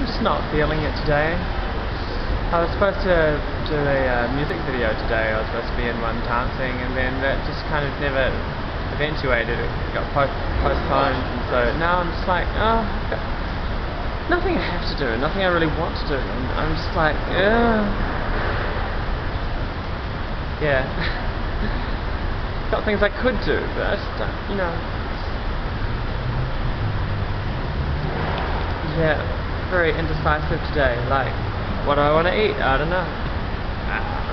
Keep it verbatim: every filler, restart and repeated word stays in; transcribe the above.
just not feeling it today. I was supposed to do a uh, music video today. I was supposed to be in one dancing, and then that just kind of never eventuated. It got post postponed, and so now I'm just like, oh, I've got nothing I have to do, nothing I really want to do, and I'm just like, ugh. Yeah. Got things I could do, but I just don't, you know. Yeah, very indecisive today. Like, what do I want to eat? I don't know.